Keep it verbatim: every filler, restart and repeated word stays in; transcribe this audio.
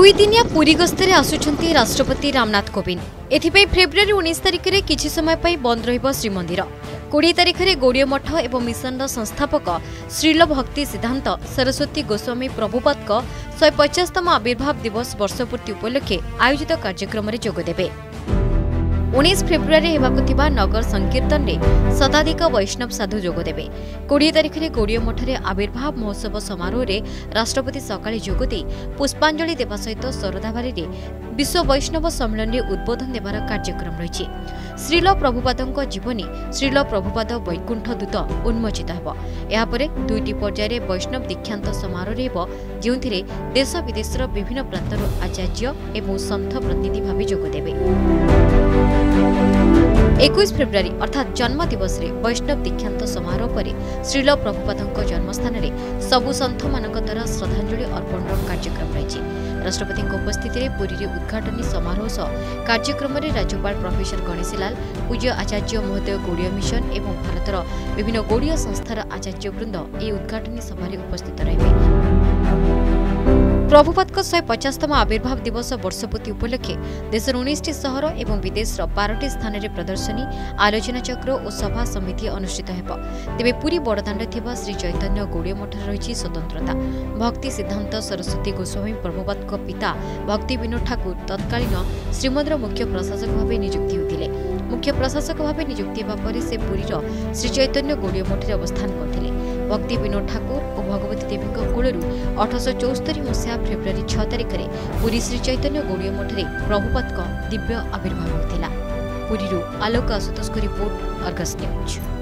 दुई दिनिया पुरी गस्तर आसुछंती राष्ट्रपति रामनाथ कोविंद। एथिपई फेब्रुआरी उन्नीस तारिख में किछि समय पाई बंद रहिबो श्रीमंदिर। बीस तारिख में गौड़ीय मठ एवं मिशन संस्थापक श्रील भक्ति सिद्धांत सरस्वती गोस्वामी प्रभुपाद एक सौ पचास तम आविर्भाव दिवस वर्षपूर्ति उपलक्षे आयोजित कार्यक्रम में जोगदेबे। उन्नीस फेब्रुआरी हेबाकुथिबा नगर संकीर्तन में शताधिक वैष्णव साधु जोगदेबे। बीस तारिख में गौड़ीय मठरे आविर्भाव महोत्सव समारोह में राष्ट्रपति सकाळे जोगदे पुष्पांजलि देवा सहित शरधाबारी में विश्व वैष्णव सम्मेलन में उद्बोधन देवार कार्यक्रम रही। श्रील प्रभुपादों जीवनी श्रील प्रभुपाद वैकुंठ दूत उन्मोचित हो। यापर दुईटी पर्यायर वैष्णव दीक्षांत समारोह जो देश विदेशर विभिन्न प्रांतर आचार्य एवं सन्थ प्रतिनिधि भाव जोगदेबे। इक्कीस फेब्रुआरी अर्थात जन्म दिवस रे वैष्णव दीक्षांत समारोह पर श्रील प्रभुपादों जन्मस्थान में सबु सन्थ मान द्वारा श्रद्धांजलि अर्पण कार्यक्रम रही। राष्ट्रपति उपस्थित में पुरी उद्घाटनी समारोह सह कार्यक्रम में राज्यपाल प्रोफेसर गणेशीलाल पूज्य आचार्य महोदय गौड़ीय मिशन एवं भारतर विभिन्न गौड़ीय संस्थार आचार्यवृंद ए उद्घाटनी सभा उपस्थित रहे। प्रभुपाद एक सौ पचास तम आविर्भाव दिवस वर्षपूर्ति उपलक्षे देशर उन्नीस टी सहर एवं विदेशर बारह स्थान में प्रदर्शनी आलोचना चक्र और सभा समिति अनुष्ठित हेब। तेबे पुरी बड़दाण्ड थिबा श्री चैतन्य गौड़ीय मठर रही स्वतंत्रता। भक्ति सिद्धांत सरस्वती गोस्वामी प्रभुपाद पिता भक्ति विनोद ठाकुर तत्कालीन श्रीमंदिर मुख्य प्रशासक भाव नियुक्ति होते। मुख्य प्रशासक भाव नियुक्ति होगा से पुरीर श्री चैतन्य गौड़ीय मठे अवस्थान करते। भक्ति विनोद ठाकुर और भगवती देवी कोलू अठरश चौस्तरी मसीहा फेब्रुआरी छह तारिख में पुरी श्री चैतन्य गौड़ीय मठे प्रभुपाद दिव्य आविर्भाव होता। पुरी आलोक आशुतोष को रिपोर्ट अर्गस न्यूज।